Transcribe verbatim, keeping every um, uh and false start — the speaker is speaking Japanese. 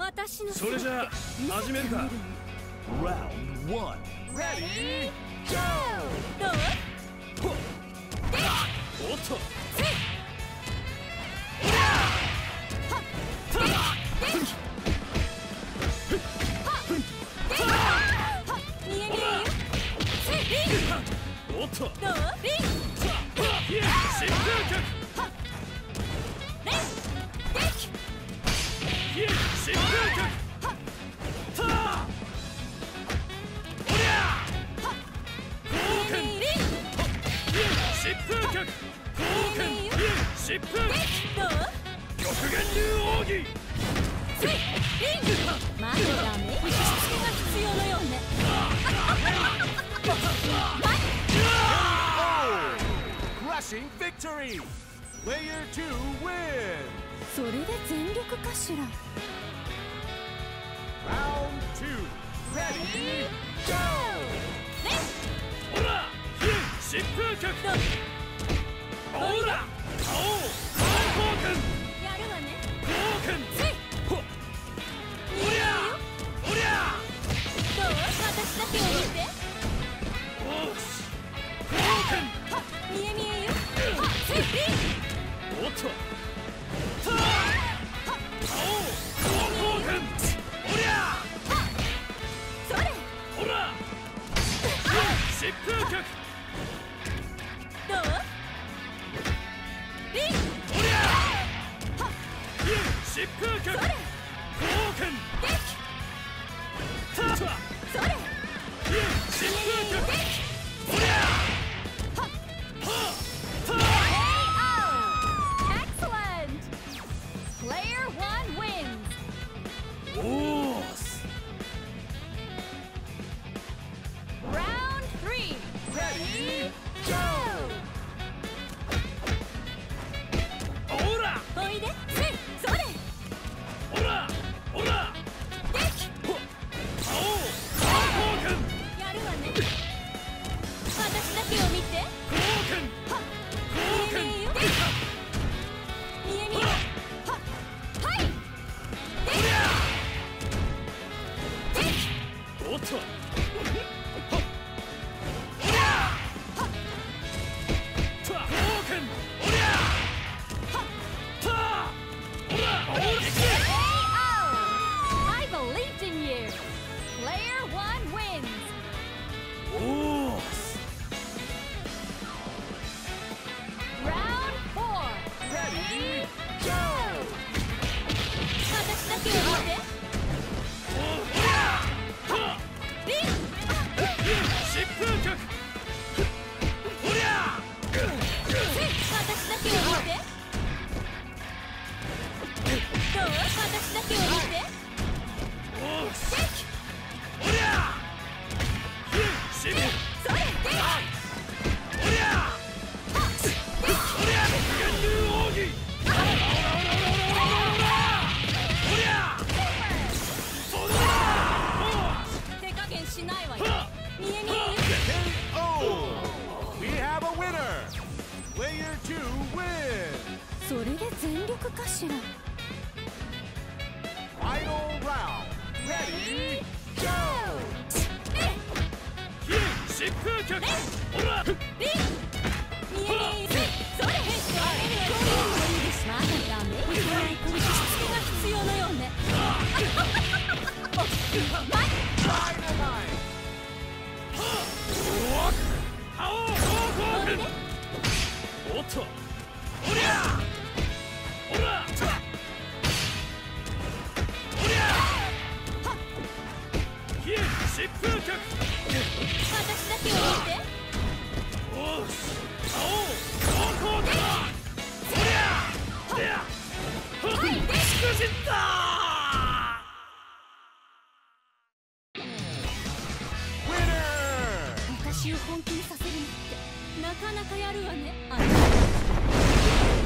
私のそれじゃあ始めるか。 Round one. Ready? Go! どう？ おっと。おっと。どう？疾風脚。疾風脚。たあ。おりゃ。貢献。疾風脚。貢献。疾風。どう？極限流奥義。 まだダメ。しつけが必要のようね。 Crushing victory! Player two wins! それで全力かしら。 Round two. Ready? Go! ほら、疾風脚。ほら、顔。貢献。 やるわね。 貢献。おりゃ、おりゃ。 どう？私だけを見て。 おし。貢献。 見え見えよ。 おっと。たあ。顔。貢献。おりゃ。 それ。 ほら。疾風脚。 どう？リン。 おりゃ。疾風脚。貢献。たあ。それ。疾風脚。おりゃ。 Excellent! Player one wins! おーす。 Round three! Ready? Go! ほら。 おいで！それ！ ほら。ほら。 でき！ 顔。貢献。 やるわね。私だけを見て。 貢献。貢献。 見え見え。はい。 おりゃ。おっと。おりゃ。たあ。貢献。おりゃ。たあ。ほら。おいしい。 I believed in you! Player one wins! おーす。 Round four! Ready? Go! 私だけを見て。 おりゃ。たあ。 リン！ 疾風脚。おりゃ。 私だけを見て。どう？私だけを見て。 おーし。おりゃ。疾風。 それ！ おりゃ。おりゃ。極限流奥義。おらおらおらおらおらおらおら。おりゃ。そのだ。 手加減しないわよ。 は見え見えよ。 K O! We have a winner! Player two wins! それで全力かしら。 Final round! Ready? Go! 疾風脚。ほら。 リン！見え見えよ。それ！まだダメ。しつけが必要のようね。 Dynamite! 顔。貢献。おっと。おりゃ。ほら。おりゃ。疾風脚。 私だけを見て。 おーし。顔。貢献だ。おりゃ。でや。しくじった。 Winner! 私を本気にさせるのってなかなかやるわね。あなた